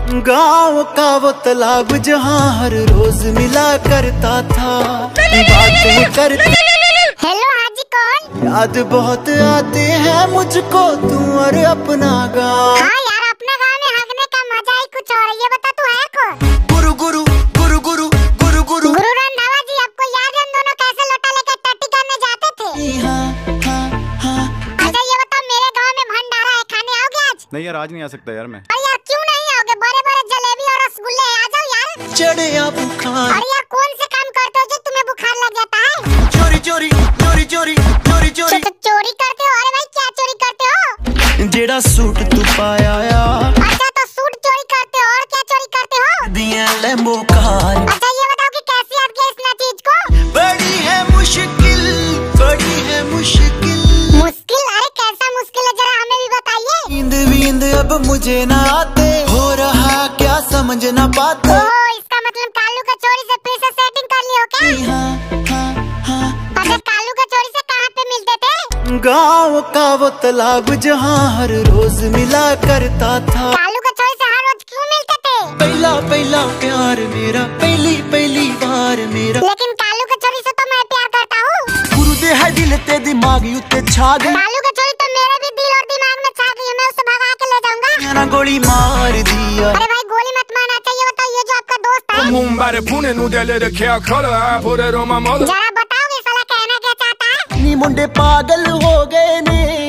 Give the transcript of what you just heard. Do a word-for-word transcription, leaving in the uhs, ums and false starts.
गाँव का वो तालाब जहाँ हर रोज मिला करता था, बातें करते। हेलो हाजी कौन? याद बहुत आते हैं मुझको तू और अपना गाँव। हाँ यार, अपने गाँव में हगने का मजा ही कुछ और है। ये बता तू है कौन? गुरु गुरु गुरु गुरु गुरु गुरु गुरु रंधावा जी। आपको याद है हम दोनों कैसे लोटा लेकर टट्टी करने जाते थे? हाँ हाँ हाँ। अच्छा ये बताओ, मेरे गाँव में भंडारा है, खाने आओगे आज? नहीं यार, आज नहीं आ सकता यार मैं। अरे यार क्यों नहीं आओगे? बड़े बड़े जलेबी और रसगुल्ले हैं, आ जाओ यार। चढ़े या बुखार। अरे यार कौन से काम करते हो जो तुम्हें बुखार लग जाता है? चोरी चोरी चोरी चोरी चोरी चोरी तो चोरी करते हो? अरे भाई क्या चोरी करते हो? जेड़ा सूट तू पाया यार। अच्छा तो सूट चोरी करते हो, और क्या चोरी करते हो? दिया लेम्बो कार। अच्छा ये बताओ कि कैसे याद किया इस नतीज को? बड़ी है मुश्किल, बड़ी है मुश्किल। मुश्किल? अरे कैसा मुश्किल है, जरा हमें भी बताइए। नींद वींद अब मुझे ना आते, हो रहा क्या समझ ना पाते। ओह, इसका मतलब कालू का चोरी से फिर से सेटिंग कर ली हो क्या? हाँ हाँ हाँ। अच्छा कालू का चोरी से कहाँ पे मिलते थे? गाँव का वो तालाब जहाँ हर रोज मिला करता था। कालू का चोरी से हर रोज क्यों मिलते थे? पहला पहला प्यार मेरा, पहली पहली बार मेरा। लेकिन कालू का चोरी से तो मैं प्यार करता हूँ। गुरु दे है दिल ते दिमाग उत्ते छा गई। कालू का चोरी तो मेरे भी दिल और दिमाग में छा गई है, मैं उसे भगा के ले जाऊंगा। मेरा गोली मार दिया। अरे भाई गोली मत मारना चाहिए। बताओ ये जो आपका दोस्त है, Mumbare pune nudele de kya khala put it on my mother. जरा बताओगे साला कहना क्या चाहता है? नी मुंडे पागल हो गए ने,